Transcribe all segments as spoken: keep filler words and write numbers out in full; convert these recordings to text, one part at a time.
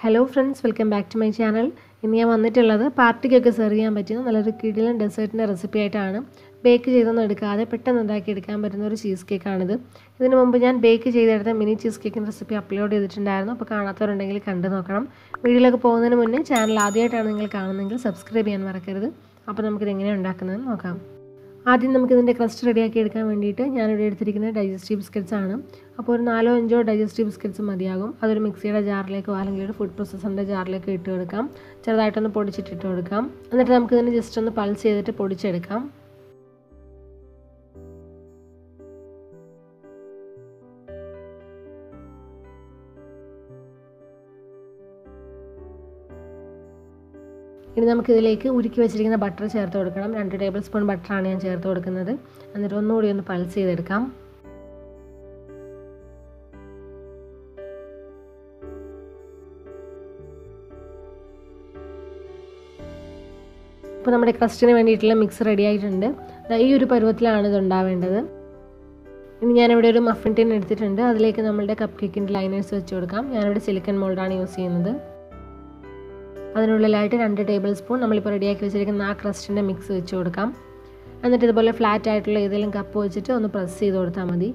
Hello friends, welcome back to my channel. ഇന്ന് ഞാൻ വന്നിട്ടുള്ളത് പാർട്ടിക്കൊക്കെ സെർവ് ചെയ്യാൻ പറ്റുന്ന നല്ലൊരു കിടിലൻ ഡെസേർട്ടിൻ്റെ റെസിപ്പി ആയിട്ടാണ്. ബേക്ക് ചെയ്തൊന്നും എടുക്കാതെ പെട്ടെന്ന് ഉണ്ടാക്കി എടുക്കാൻ പറ്റുന്ന ഒരു ചീസ് കേക്കാണിത്. ഇതിനു മുമ്പ് ഞാൻ ബേക്ക് ചെയ്തെടുത്ത മിനി ചീസ് കേക്കിൻ്റെ റെസിപ്പി അപ്ലോഡ് ചെയ്തിട്ടുണ്ടായിരുന്നു. അപ്പോൾ കാണാത്തവരുണ്ടെങ്കിൽ കണ്ടു നോക്കണം. വീഡിയോയിലൊക്കെ പോകുന്നതിന് മുന്നേ ചാനൽ ആദ്യമായിട്ടാണ് നിങ്ങൾ കാണുന്നതെങ്കിൽ സബ്സ്ക്രൈബ് ചെയ്യാൻ മറക്കരുത്. അപ്പോൾ നമുക്കിത് എങ്ങനെയാണ് ഉണ്ടാക്കുന്നതെന്ന് നോക്കാം. ആദ്യം നമുക്ക് ഇതിൻ്റെ ക്രസ്റ്റ് റെഡിയാക്കി എടുക്കാൻ വേണ്ടിയിട്ട് ഞാനിവിടെ എടുത്തിരിക്കുന്നത് ഡൈജസ്റ്റീവ് ബിസ്ക്കറ്റ്സ് ആണ്. അപ്പോൾ ഒരു നാലോ അഞ്ചോ ഡൈജസ്റ്റീവ് ബിസ്ക്കറ്റ്സ് മതിയാകും. അതൊരു മിക്സിയുടെ ജാറിലേക്കോ അല്ലെങ്കിൽ ഒരു ഫുഡ് പ്രോസസ്സറിൻ്റെ ജാറിലേക്കോ ഇട്ട് കൊടുക്കാം. ചെറുതായിട്ടൊന്ന് പൊടിച്ചിട്ടിട്ട് കൊടുക്കാം. എന്നിട്ട് നമുക്കിതിന് ജസ്റ്റ് ഒന്ന് പൾസ് ചെയ്തിട്ട് പൊടിച്ചെടുക്കാം. ഇനി നമുക്കിതിലേക്ക് ഉരുക്കി വെച്ചിരിക്കുന്ന ബട്ടർ ചേർത്ത് കൊടുക്കണം. രണ്ട് ടേബിൾ സ്പൂൺ ബട്ടറാണ് ഞാൻ ചേർത്ത് കൊടുക്കുന്നത്. എന്നിട്ട് ഒന്നുകൂടി ഒന്ന് പൾസ് ചെയ്തെടുക്കാം. ഇപ്പോൾ നമ്മുടെ ക്രസ്റ്റിന് വേണ്ടിയിട്ടുള്ള മിക്സ് റെഡി ആയിട്ടുണ്ട്. ഈ ഒരു പരുവത്തിലാണ് ഇത് ഉണ്ടാവേണ്ടത്. ഇനി ഞാനിവിടെ ഒരു മഫിൻ ടിൻ എടുത്തിട്ടുണ്ട്. അതിലേക്ക് നമ്മളുടെ കപ്പ് കേക്കിൻ്റെ ലൈനേഴ്സ് വെച്ച് കൊടുക്കാം. ഞാനിവിടെ സിലിക്കൺ മോൾഡാണ് യൂസ് ചെയ്യുന്നത്. അതിനുള്ളിലായിട്ട് രണ്ട് ടേബിൾ സ്പൂൺ നമ്മളിപ്പോൾ റെഡിയാക്കി വെച്ചിരിക്കുന്ന ആ ക്രസ്റ്റിൻ്റെ മിക്സ് വെച്ച് കൊടുക്കാം. എന്നിട്ട് ഇതുപോലെ ഫ്ലാറ്റ് ആയിട്ടുള്ള ഏതെങ്കിലും കപ്പ് വെച്ചിട്ട് ഒന്ന് പ്രസ് ചെയ്ത് കൊടുത്താൽ മതി.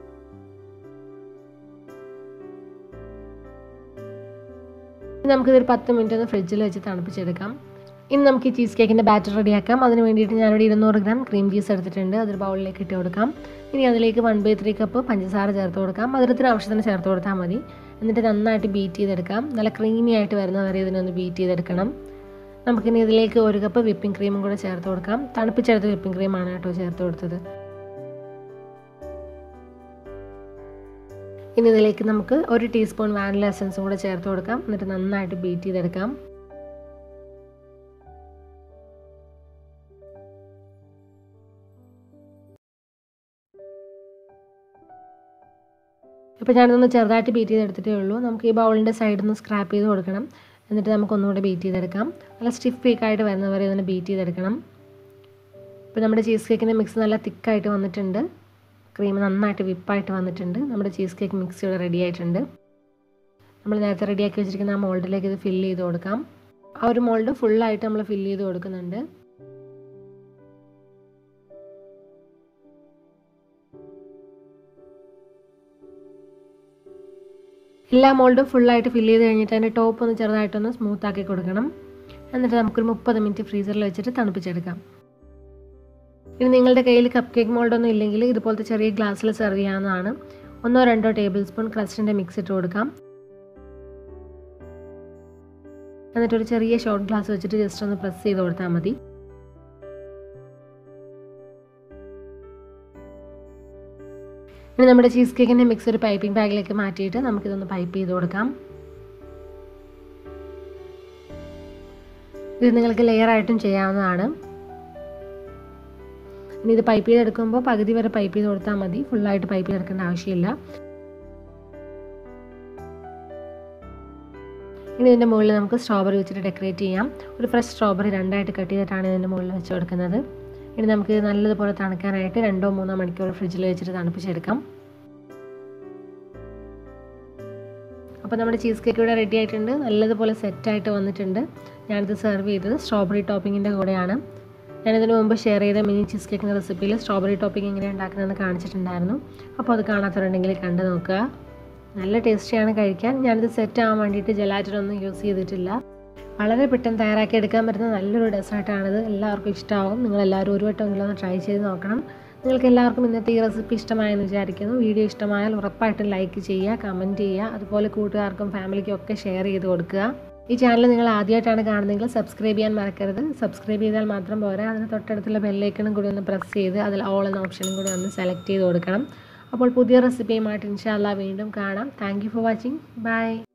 നമുക്കിതൊരു പത്ത് മിനിറ്റ് ഒന്ന് ഫ്രിഡ്ജിൽ വെച്ച് തണുപ്പിച്ചെടുക്കാം. ഇനി നമുക്ക് ഈ ചീസ് കേക്കിൻ്റെ ബാറ്റർ റെഡിയാക്കാം. അതിന് വേണ്ടിയിട്ട് ഞാനിവിടെ ഇരുന്നൂറ് ഗ്രാം ക്രീം ചീസ് എടുത്തിട്ടുണ്ട്. അതൊരു ബൗളിലേക്ക് ഇട്ട് കൊടുക്കാം. ഇനി അതിലേക്ക് വൺ ബൈ ത്രീ കപ്പ് പഞ്ചസാര ചേർത്ത് കൊടുക്കാം. മധുരത്തിന് ആവശ്യത്തിന് ചേർത്ത് കൊടുത്താൽ മതി. എന്നിട്ട് നന്നായിട്ട് ബീറ്റ് ചെയ്തെടുക്കാം. നല്ല ക്രീമി ആയിട്ട് വരുന്ന വരെ ഇതിനൊന്ന് ബീറ്റ് ചെയ്തെടുക്കണം. നമുക്കിനി ഇതിലേക്ക് ഒരു കപ്പ് വിപ്പിംഗ് ക്രീമും കൂടെ ചേർത്ത് കൊടുക്കാം. തണുപ്പിച്ചെടുത്ത വിപ്പിംഗ് ക്രീമാണ് കേട്ടോ ചേർത്ത് കൊടുത്തത്. ഇനി ഇതിലേക്ക് നമുക്ക് ഒരു ടീസ്പൂൺ വാനില എസൻസും കൂടെ ചേർത്ത് കൊടുക്കാം. എന്നിട്ട് നന്നായിട്ട് ബീറ്റ് ചെയ്തെടുക്കാം. ഇപ്പോൾ ഞാനിതൊന്ന് ചെറുതായിട്ട് ബീറ്റ് ചെയ്തെടുത്തിട്ടേ ഉള്ളൂ. നമുക്ക് ഈ ബൗളിൻ്റെ സൈഡിൽ നിന്ന് സ്ക്രാപ്പ് ചെയ്ത് കൊടുക്കണം. എന്നിട്ട് നമുക്ക് ഒന്നുകൂടെ ബീറ്റ് ചെയ്തെടുക്കാം. നല്ല സ്റ്റിഫ് കേക്കായിട്ട് വരുന്നവരെ ഇതിനെ ബീറ്റ് ചെയ്തെടുക്കണം. ഇപ്പോൾ നമ്മുടെ ചീസ് കേക്കിൻ്റെ മിക്സ് നല്ല തിക്കായിട്ട് വന്നിട്ടുണ്ട്. ക്രീം നന്നായിട്ട് വിപ്പായിട്ട് വന്നിട്ടുണ്ട്. നമ്മുടെ ചീസ് കേക്ക് മിക്സ് ഇവിടെ റെഡി ആയിട്ടുണ്ട്. നമ്മൾ നേരത്തെ റെഡിയാക്കി വെച്ചിരിക്കുന്ന ആ മോൾഡിലേക്ക് ഇത് ഫില്ല് ചെയ്ത് കൊടുക്കാം. ആ ഒരു മോൾഡ് ഫുള്ളായിട്ട് നമ്മൾ ഫില്ല് ചെയ്ത് കൊടുക്കുന്നുണ്ട്. എല്ലാ മോൾഡും ഫുള്ളായിട്ട് ഫില്ല് ചെയ്ത് കഴിഞ്ഞിട്ട് അതിൻ്റെ ടോപ്പ് ഒന്ന് ചെറുതായിട്ടൊന്ന് സ്മൂത്ത് ആക്കി കൊടുക്കണം. എന്നിട്ട് നമുക്കൊരു മുപ്പത് മിനിറ്റ് ഫ്രീസറിൽ വെച്ചിട്ട് തണുപ്പിച്ചെടുക്കാം. ഇനി നിങ്ങളുടെ കയ്യിൽ കപ്പ് കേക്ക് മോൾഡൊന്നും ഇല്ലെങ്കിൽ ഇതുപോലത്തെ ചെറിയ ഗ്ലാസ്സിൽ സെർവ് ചെയ്യാവുന്നതാണ്. ഒന്നോ രണ്ടോ ടേബിൾ സ്പൂൺ ക്രസ്റ്റിൻ്റെ മിക്സ് ഇട്ട് കൊടുക്കാം. എന്നിട്ടൊരു ചെറിയ ഷോർട്ട് ഗ്ലാസ് വെച്ചിട്ട് ജസ്റ്റ് ഒന്ന് പ്രസ് ചെയ്ത് കൊടുത്താൽ മതി. ഇനി നമ്മുടെ ചീസ് കേക്കിൻ്റെ മിക്സ് ഒരു പൈപ്പിംഗ് ബാഗിലേക്ക് മാറ്റിയിട്ട് നമുക്കിതൊന്ന് പൈപ്പ് ചെയ്ത് കൊടുക്കാം. ഇത് നിങ്ങൾക്ക് ലെയറായിട്ടും ചെയ്യാവുന്നതാണ്. ഇനി ഇത് പൈപ്പ് ചെയ്തെടുക്കുമ്പോൾ പകുതി വരെ പൈപ്പ് ചെയ്ത് കൊടുത്താൽ മതി. ഫുള്ളായിട്ട് പൈപ്പ് ചെയ്തെടുക്കേണ്ട ആവശ്യമില്ല. ഇനി ഇതിൻ്റെ മുകളിൽ നമുക്ക് സ്ട്രോബെറി വെച്ചിട്ട് ഡെക്കറേറ്റ് ചെയ്യാം. ഒരു ഫ്രഷ് സ്ട്രോബെറി രണ്ടായിട്ട് കട്ട് ചെയ്തിട്ടാണ് ഇതിൻ്റെ മുകളിൽ വെച്ച് കൊടുക്കുന്നത്. ഇനി നമുക്ക് നല്ലതുപോലെ തണുക്കാനായിട്ട് രണ്ടോ മൂന്നോ മണിക്കൂർ ഫ്രിഡ്ജിൽ വെച്ചിട്ട് തണുപ്പിച്ചെടുക്കാം. അപ്പോൾ നമ്മുടെ ചീസ് കേക്ക് ഇവിടെ റെഡി ആയിട്ടുണ്ട്. നല്ലതുപോലെ സെറ്റായിട്ട് വന്നിട്ടുണ്ട്. ഞാനിത് സെർവ് ചെയ്തത് സ്ട്രോബെറി ടോപ്പിങ്ങിൻ്റെ കൂടെയാണ്. ഞാനിതിന് മുമ്പ് ഷെയർ ചെയ്ത മിനി ചീസ് കേക്കിൻ്റെ റെസിപ്പിയിൽ സ്ട്രോബെറി ടോപ്പിംഗ് എങ്ങനെയാണ് ഉണ്ടാക്കുന്നതെന്ന് കാണിച്ചിട്ടുണ്ടായിരുന്നു. അപ്പോൾ അത് കാണാത്തവരുണ്ടെങ്കിൽ കണ്ടു നോക്കുക. നല്ല ടേസ്റ്റിയാണ് കഴിക്കാൻ. ഞാനിത് സെറ്റ് ആവാൻ വേണ്ടിയിട്ട് ജലാറ്റിൻ ഒന്നും യൂസ് ചെയ്തിട്ടില്ല. വളരെ പെട്ടെന്ന് തയ്യാറാക്കി എടുക്കാൻ പറ്റുന്ന നല്ലൊരു ഡെസേർട്ടാണിത്. എല്ലാവർക്കും ഇഷ്ടമാവും. നിങ്ങളെല്ലാവരും ഒരു വട്ടമെങ്കിലും ഒന്ന് ട്രൈ ചെയ്ത് നോക്കണം. നിങ്ങൾക്ക് എല്ലാവർക്കും ഇന്നത്തെ ഈ റെസിപ്പി ഇഷ്ടമായെന്ന് വിചാരിക്കുന്നു. വീഡിയോ ഇഷ്ടമായാൽ ഉറപ്പായിട്ടും ലൈക്ക് ചെയ്യുക, കമൻറ്റ് ചെയ്യുക. അതുപോലെ കൂട്ടുകാർക്കും ഫാമിലിക്കും ഒക്കെ ഷെയർ ചെയ്ത് കൊടുക്കുക. ഈ ചാനൽ നിങ്ങൾ ആദ്യമായിട്ടാണ് കാണുന്നതെങ്കിൽ സബ്സ്ക്രൈബ് ചെയ്യാൻ മറക്കരുത്. സബ്സ്ക്രൈബ് ചെയ്താൽ മാത്രം പോരാ, അതിന് തൊട്ടടുത്തുള്ള ബെല്ലൈക്കണും കൂടി ഒന്ന് പ്രസ് ചെയ്ത് അതിൽ ഓൾ എന്ന ഓപ്ഷനും കൂടി ഒന്ന് സെലക്ട് ചെയ്ത് കൊടുക്കണം. അപ്പോൾ പുതിയ റെസിപ്പിയുമായിട്ട് ഇൻഷാ അല്ലാഹ് വീണ്ടും കാണാം. Thank you for watching. By.